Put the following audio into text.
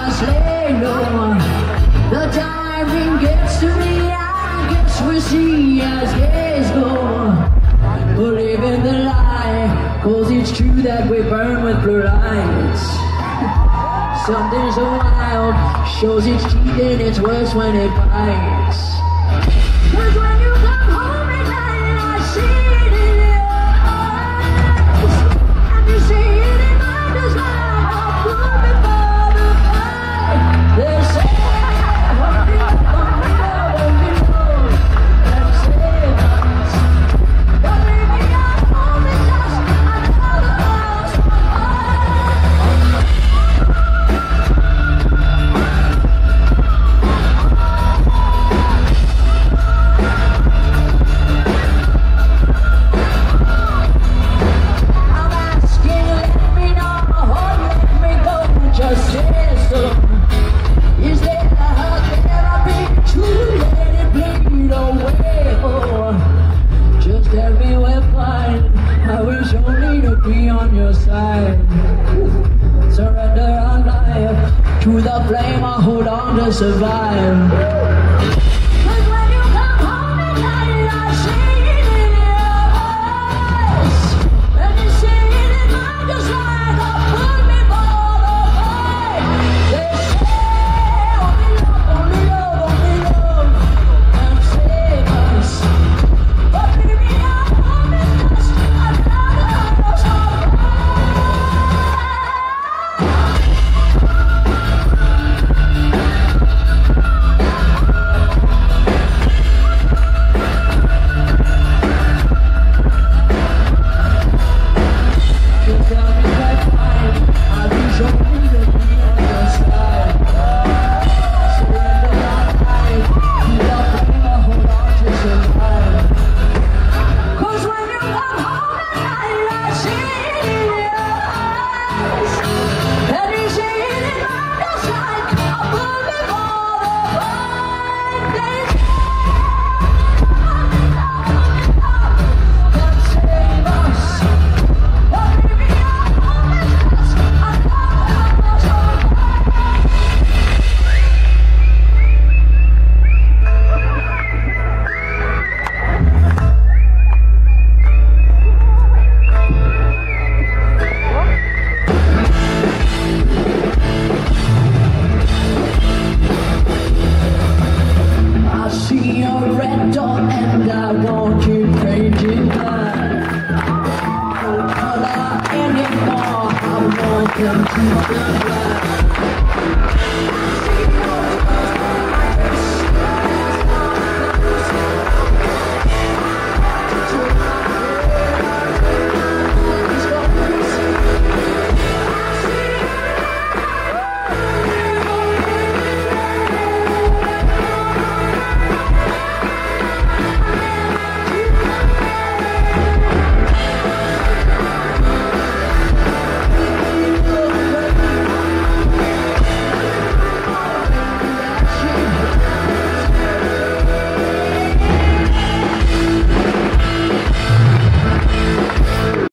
just lay low. The timing gets to me, I guess we'll see as days go. Believe in the lie, cause it's true that we burn with blue lights. Something so wild, shows its teeth and it's worse when it bites. Cause when you come home at night, I see it in your eyes. And you see it in my desire, I'll put before the fight. They say, hold me low, and save us. But baby, I'm home at last, another house on fire. Surrender our life to the flame, I hold on to survive. Red dot